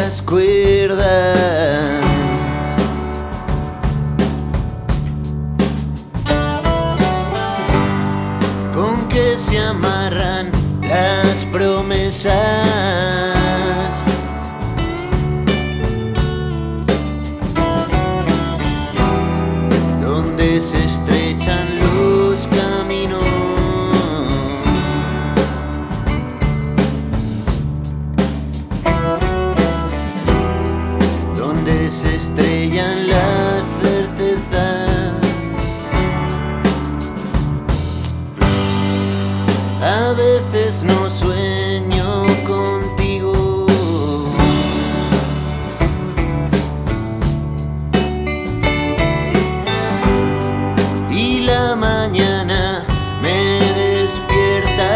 las cuerdas. Con que se amarran las promesas, donde se estrechan los caminos, donde se estrellan las certezas. A veces no sueño contigo, y la mañana me despierta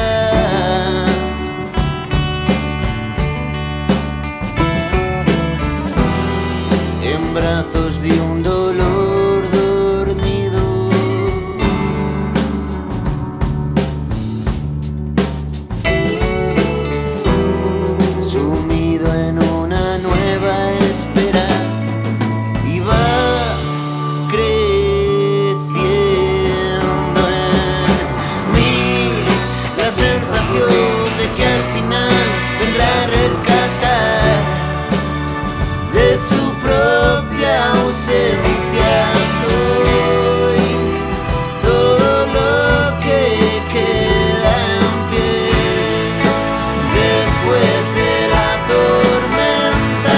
en brazos de un dolor dormido. Sumido en una nueva espera, y va creciendo en mí la sensación de que al final vendrá a rescatar de su propia ausencia. Soy todo lo que queda en pie después de la tormenta.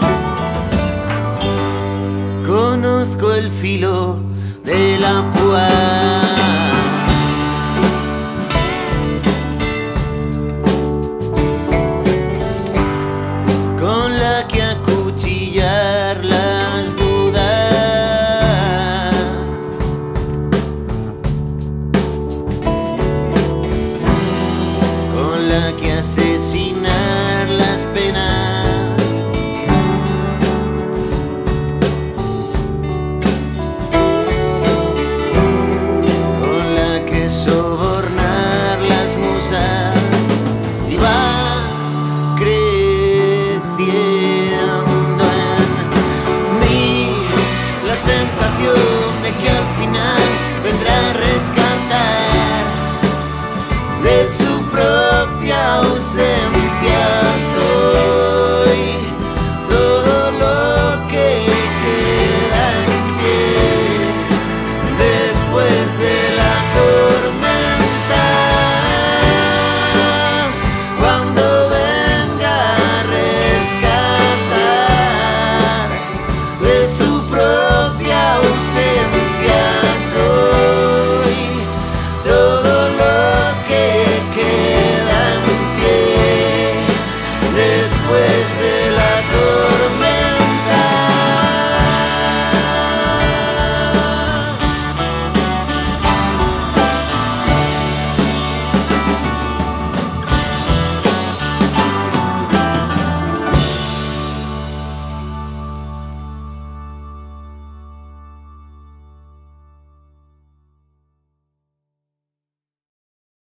Conozco el filo de la púa